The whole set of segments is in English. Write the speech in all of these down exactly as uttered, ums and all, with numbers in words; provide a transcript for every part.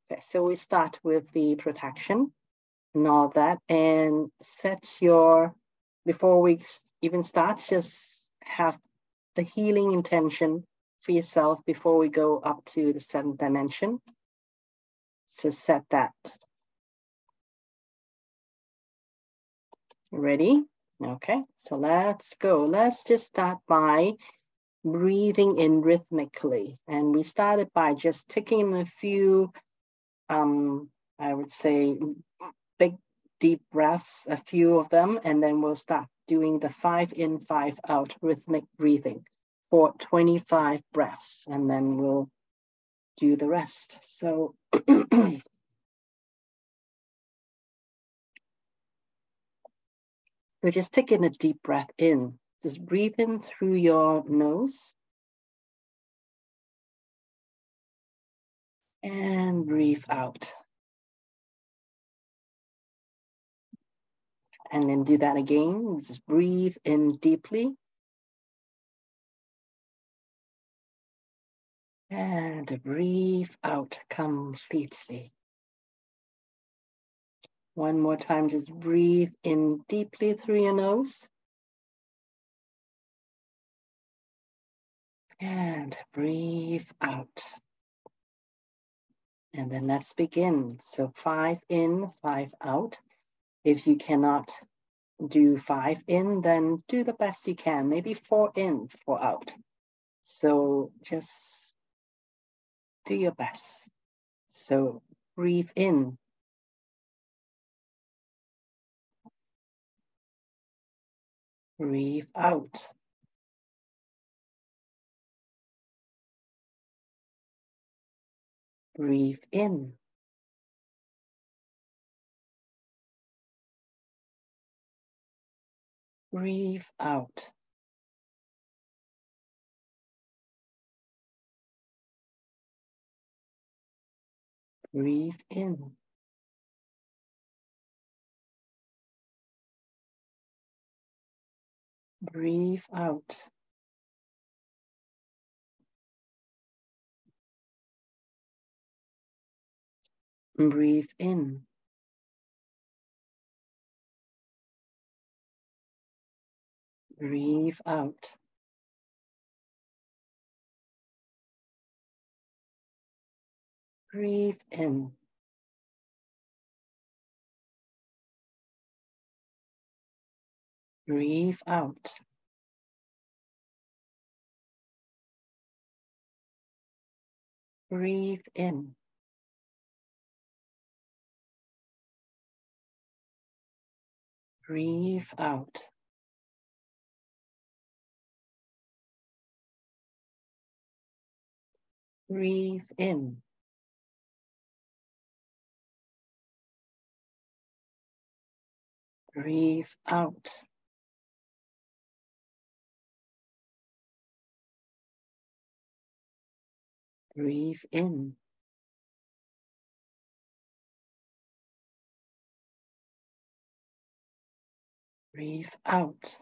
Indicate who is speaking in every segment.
Speaker 1: Okay, so we start with the protection and all that, and set your, before we even start, just have the healing intention for yourself before we go up to the seventh dimension. So set that. Ready? Okay, so let's go. Let's just start by breathing in rhythmically. And we started by just taking a few, um, I would say, big, deep breaths, a few of them, and then we'll start doing the five in, five out rhythmic breathing for twenty-five breaths, and then we'll do the rest. So we're just taking a deep breath in. Just breathe in through your nose. And breathe out. And then do that again. Just breathe in deeply. And breathe out completely. One more time, just breathe in deeply through your nose. And breathe out. And then let's begin. So five in, five out. If you cannot do five in, then do the best you can. Maybe four in, four out. So just do your best. So breathe in. Breathe out. Breathe in. Breathe out. Breathe in. Breathe out. Breathe in. Breathe out. Breathe in. Breathe out. Breathe in. Breathe out. Breathe in. Breathe out. Breathe in. Breathe out.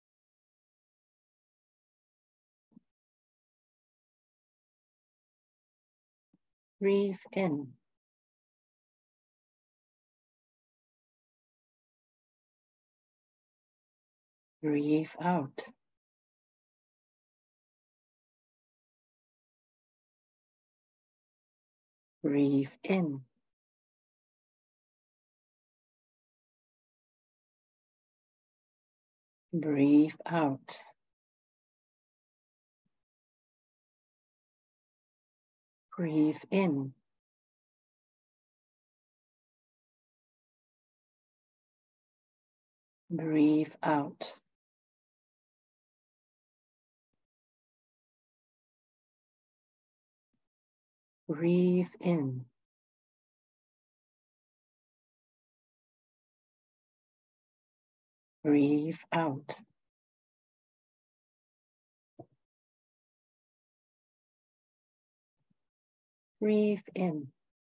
Speaker 1: Breathe in. Breathe out. Breathe in. Breathe out. Breathe in. Breathe out. Breathe in. Breathe out. Breathe in.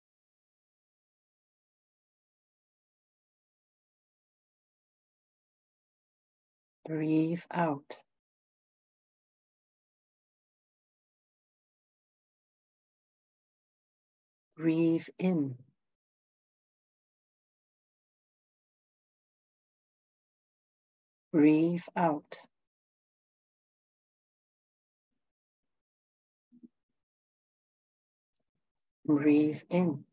Speaker 1: Breathe out. Breathe in. Breathe out. Breathe in.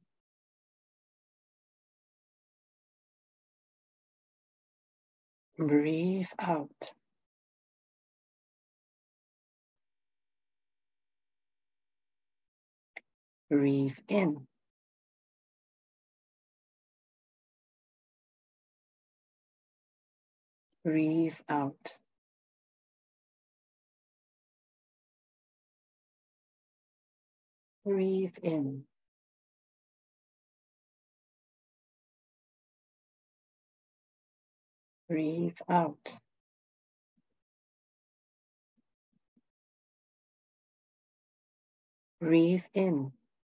Speaker 1: Breathe out. Breathe in. Breathe out. Breathe in. Breathe out. Breathe in.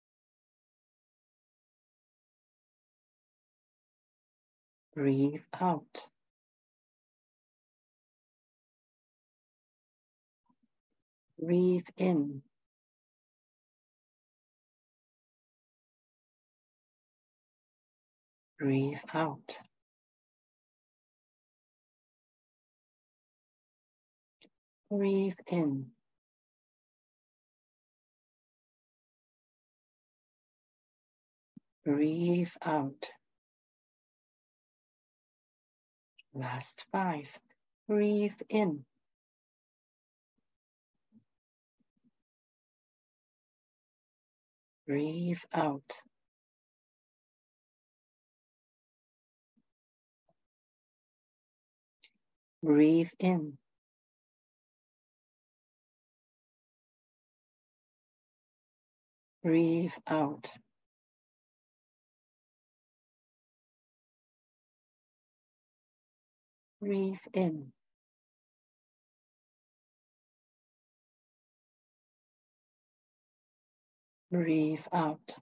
Speaker 1: Breathe out. Breathe in. Breathe out. Breathe in. Breathe out. Last five. Breathe in. Breathe out. Breathe in. Breathe out. Breathe in. Breathe out.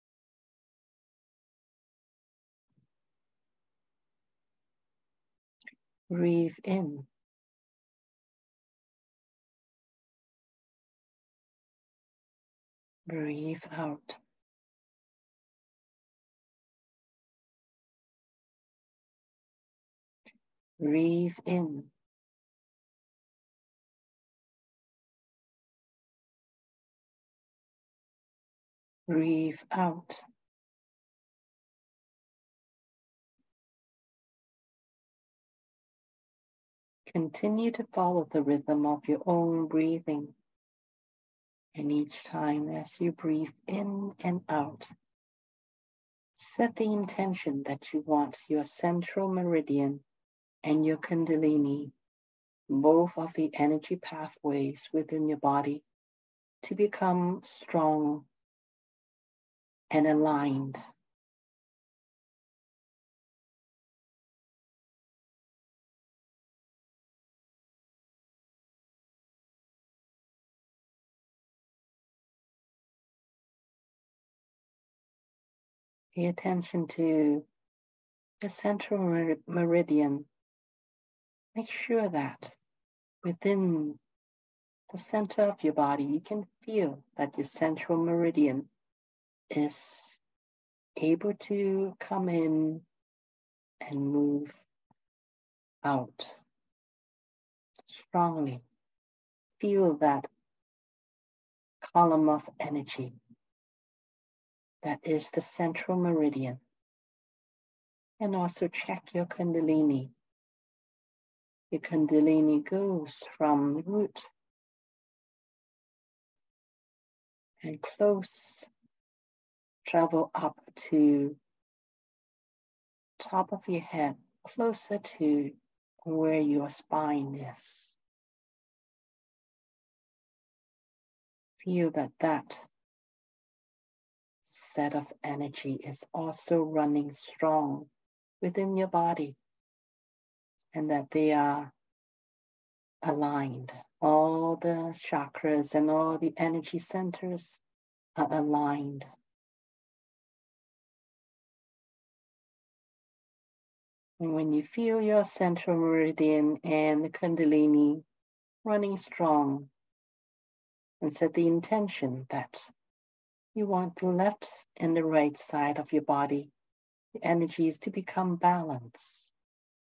Speaker 1: Breathe in. Breathe out. Breathe in. Breathe out. Continue to follow the rhythm of your own breathing. And each time as you breathe in and out, set the intention that you want your central meridian and your Kundalini, both of the energy pathways within your body, to become strong and aligned. Pay attention to the central mer meridian. Make sure that within the center of your body, you can feel that your central meridian is able to come in and move out strongly. Feel that column of energy that is the central meridian. And also check your Kundalini. Your Kundalini goes from the root and close, travel up to top of your head, closer to where your spine is. Feel that that set of energy is also running strong within your body and that they are aligned. All the chakras and all the energy centers are aligned. And when you feel your central meridian and the Kundalini running strong, and set the intention that You want the left and the right side of your body, the energies to become balanced.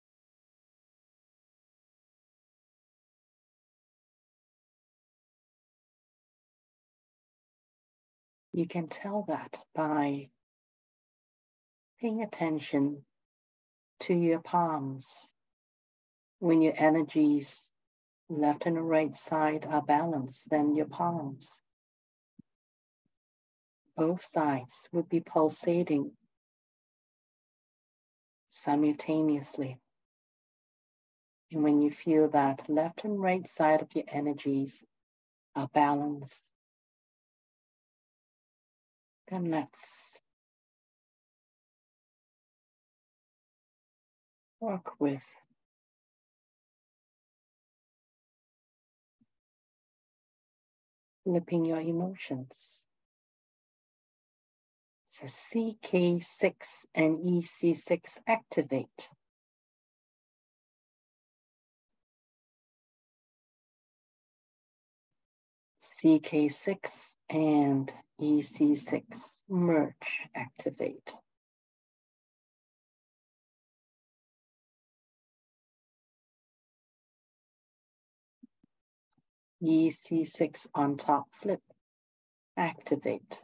Speaker 1: You can tell that by paying attention to your palms. When your energies left and right side are balanced, then your palms, both sides, would be pulsating simultaneously. And when you feel that left and right side of your energies are balanced, then let's work with flipping your emotions. So C K six and E C six activate. C K six and E C six merge, activate. E C six on top, flip, activate.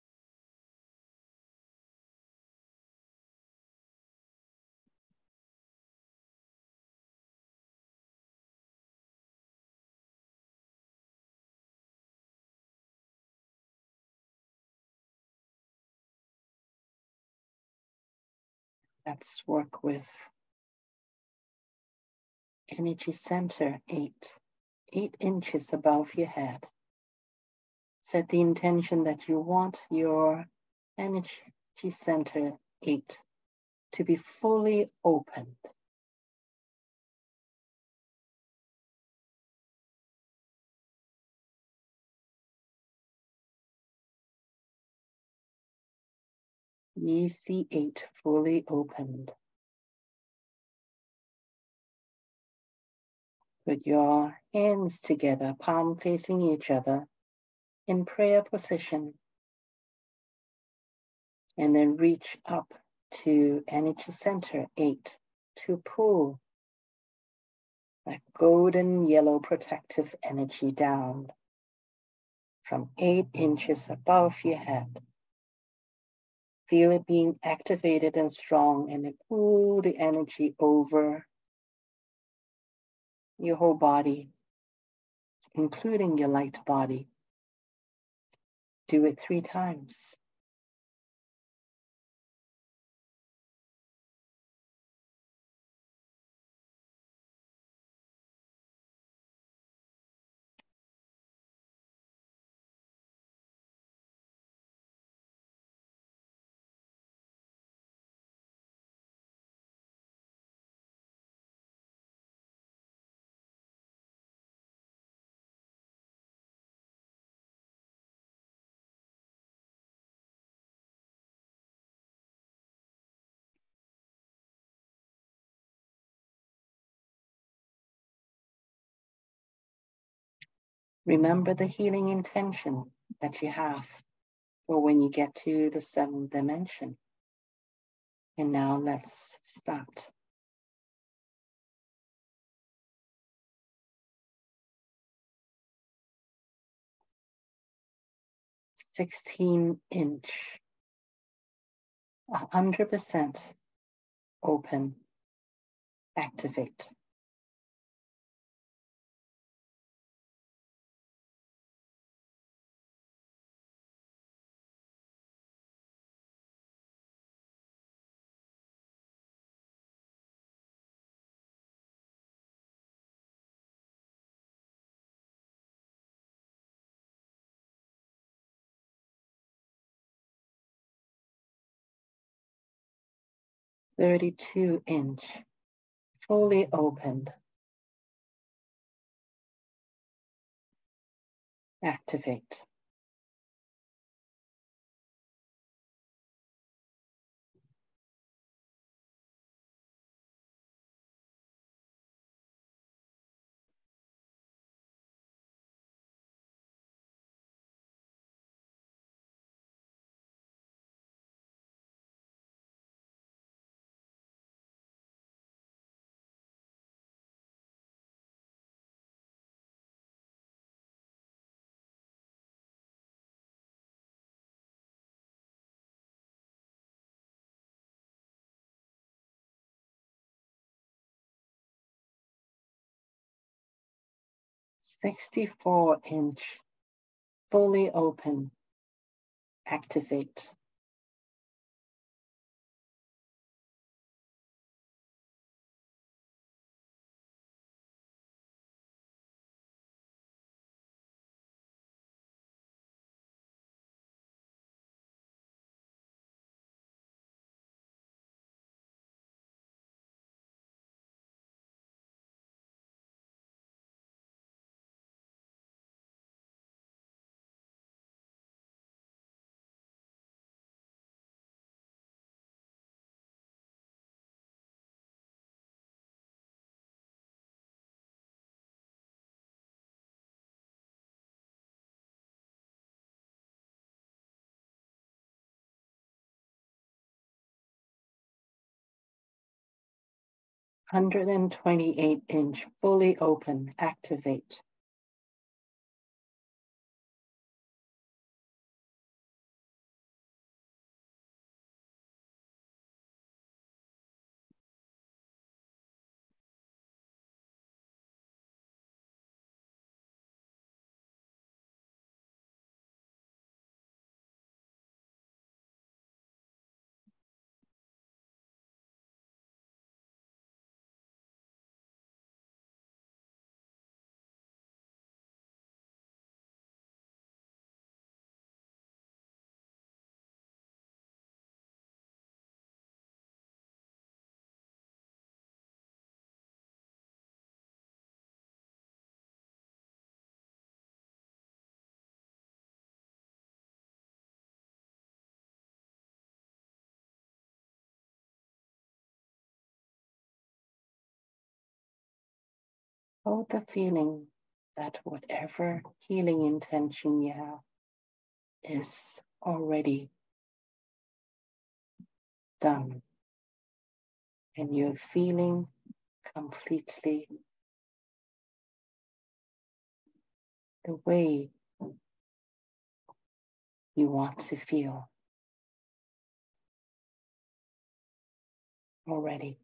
Speaker 1: Let's work with energy center eight, eight inches above your head. Set the intention that you want your energy center eight to be fully opened. E C eight fully opened. Put your hands together, palm facing each other in prayer position. And then reach up to energy center eight to pull that golden yellow protective energy down from eight inches above your head. Feel it being activated and strong, and then pull the energy over your whole body, including your light body. Do it three times. Remember the healing intention that you have for when you get to the seventh dimension. And now let's start. sixteen inch, one hundred percent open, activate. thirty-two inch, fully opened, activate. sixty-four inch, fully open, activate. one hundred twenty-eight inch, fully open, activate. Hold the feeling that whatever healing intention you have is already done, and you're feeling completely the way you want to feel already.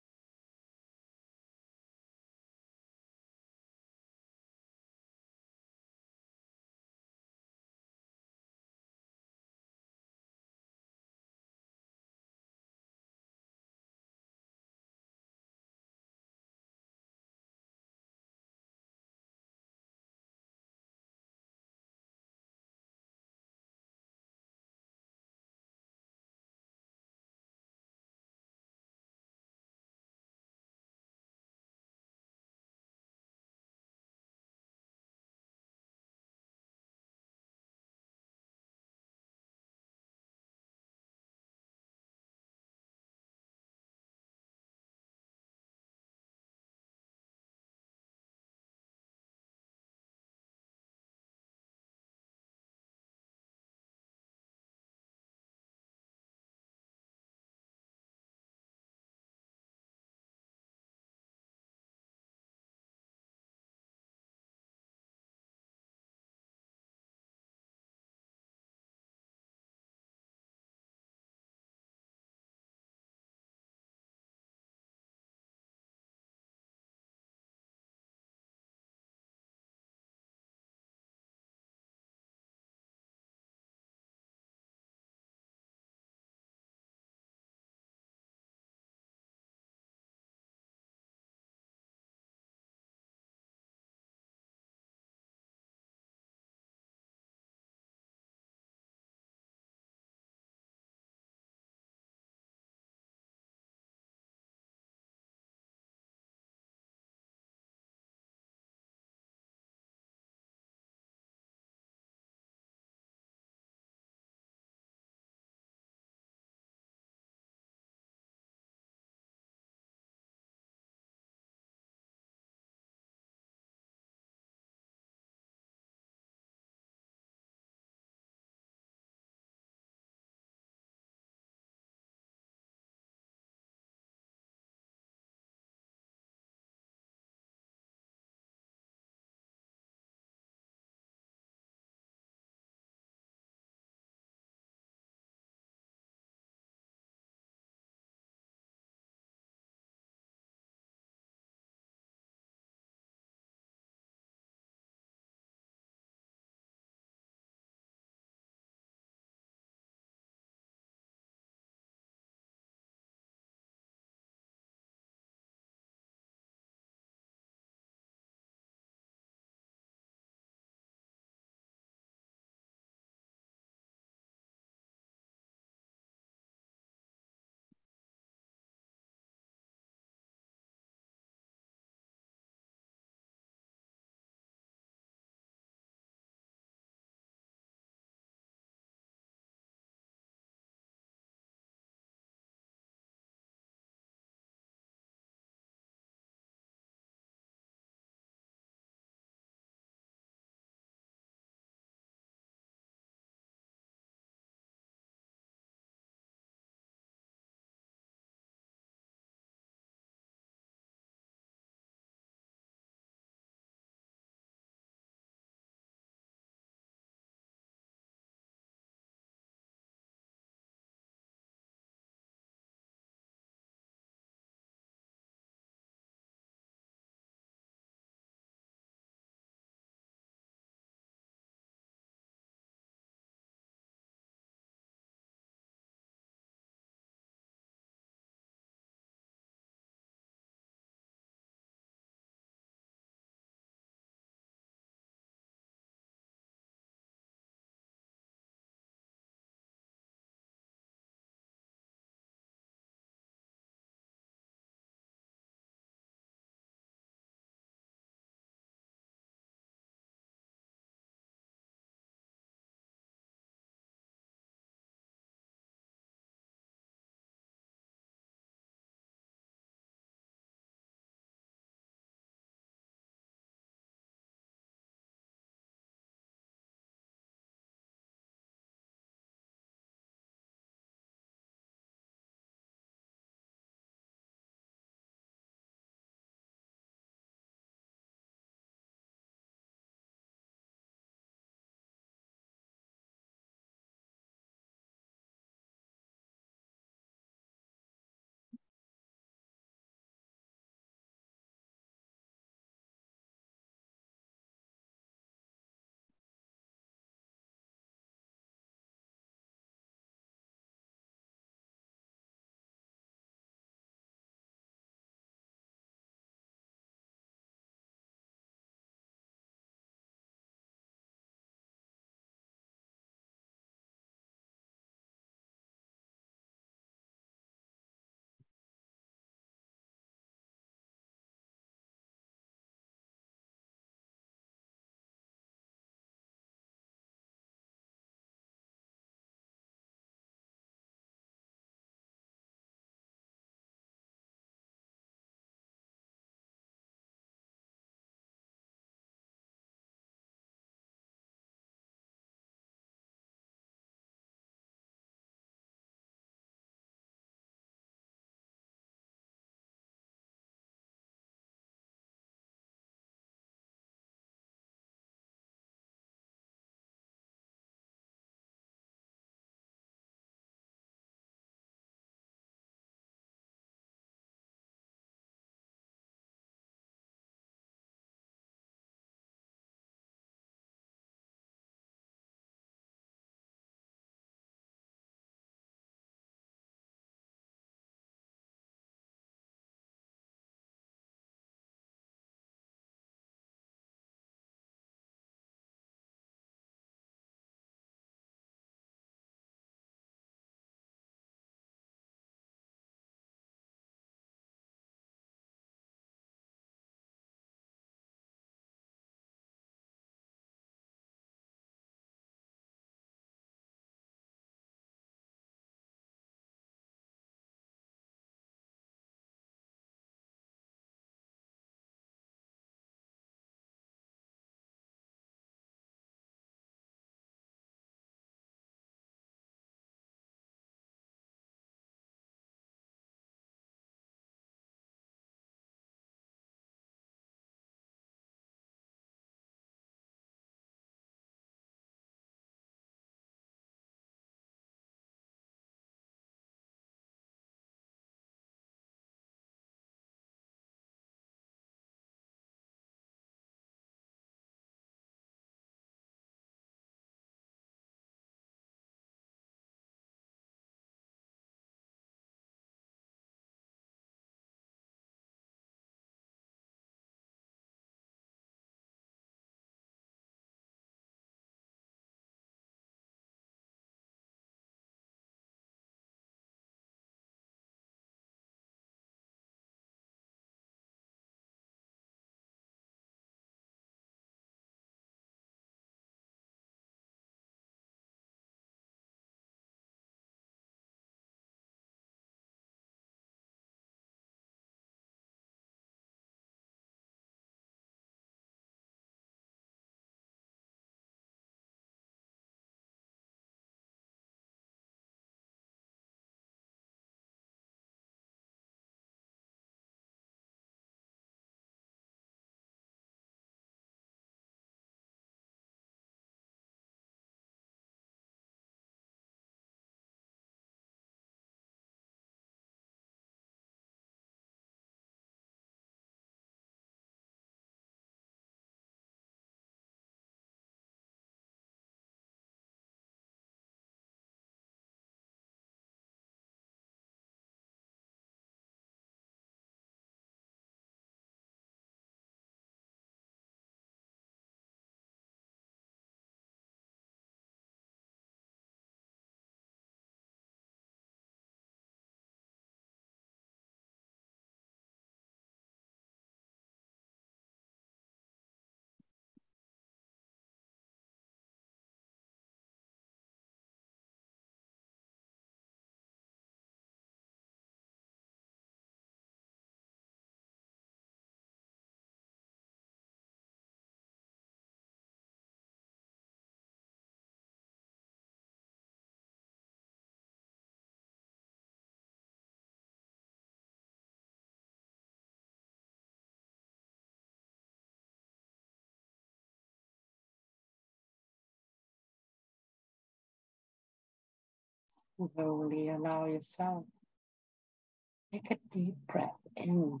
Speaker 1: Slowly allow yourself. Take a deep breath in.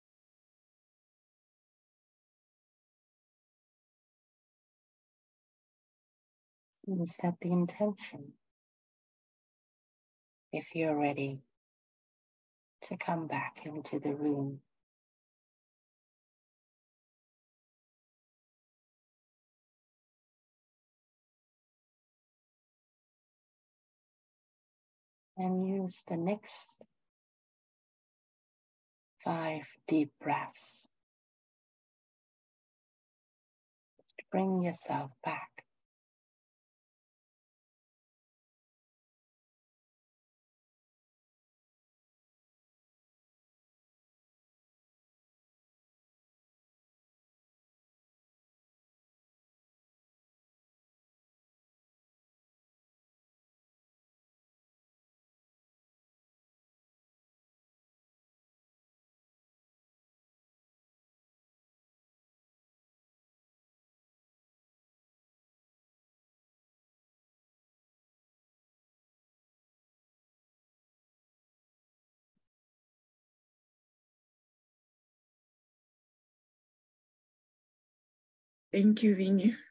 Speaker 1: And set the intention, if you're ready, to come back into the room. And use the next five deep breaths to bring yourself back.
Speaker 2: Thank you, Vinny.